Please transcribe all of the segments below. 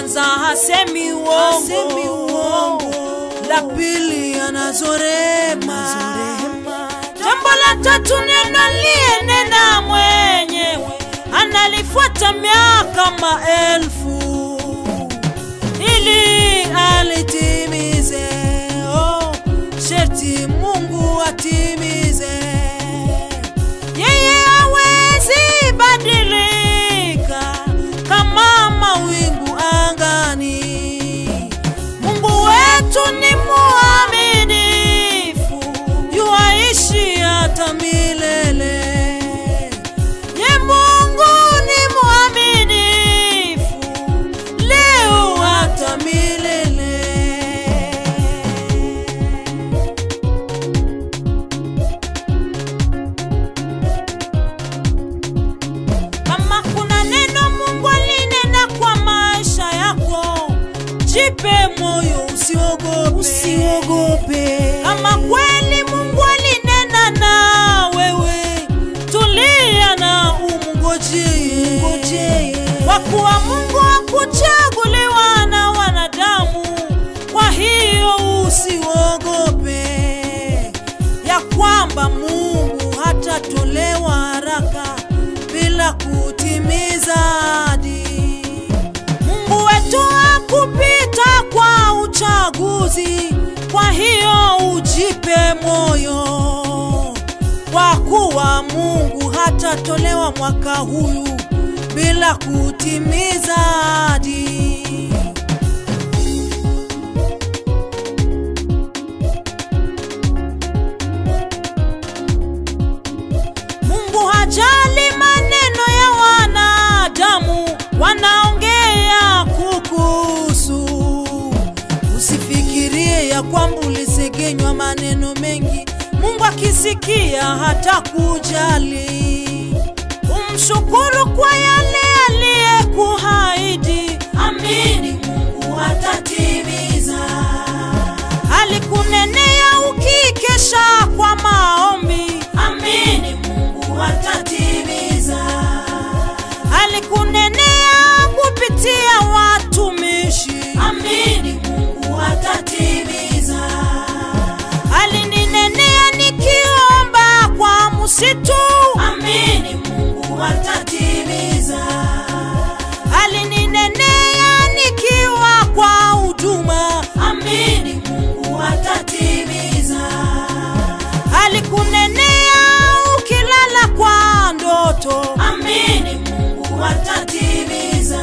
kwanza hasemi uongo, la pili anazorema, jambo la tatu neno aliyenena mwenyewe analifuata miaka maelfu ili alitimize. Sherti Mungu atimize. Yeye hawezi badilika kama mawingu angani. Mungu wetu ni mwaminifu, yuaishi hata milele. Ye Mungu ni mwaminifu, leo hata milele. Kama kuna neno Mungu alinena kwa maisha yako, jipe moyo, usiogope. Kama kweli Mungu alinena na wewe, tulia na umngojee. Kwa kuwa Mungu hakuchaguliwa na wanadamu, kwa hiyo usiogope ya kwamba Mungu hatatolewa haraka bila kutimiza ahadi. Mungu wetu hakupita kwa uchaguzi, kwa hiyo ujipe moyo, kwa kuwa Mungu hatatolewa mwaka huyu bila kutimiza ahadi. Mungu hajali maneno ya wanadamu wanaongea kukuhusu. Usifikirie ya kwamba ulisegenywa maneno mengi, Mungu akisikia hata kujali. Umshukuru kwa yale aliyekuahidi, amini Mungu atatimiza. Alikunenea ukikesha kwa maombi, amini Mungu atatimiza. Alikunenea kupitia watumishi, amini Mungu atatimiza. Alininenea nikiomba kwa msitu, amini Mungu atatimiza. Alininenea nikiwa kwa huduma, amini Mungu atatimiza. Alikunenea ukilala kwa ndoto, amini Mungu atatimiza.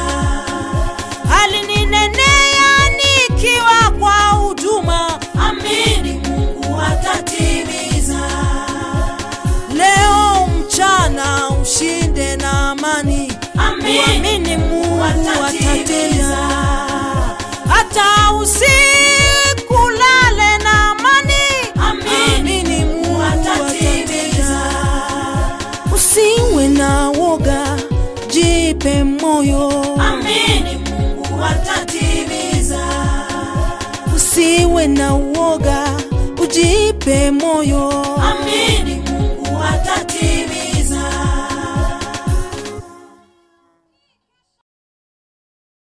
Alininenea nikiwa kwa huduma, amini Mungu atatimiza. Leo mchana ushinde na amani, amini Mungu atatimiza. Hata usiku lale na amani, amini Mungu atatimiza. Usiwe na woga, jipe moyo, amini Mungu atatimiza. Usiwe na woga, ujipe moyo, amini Mungu atatimiza.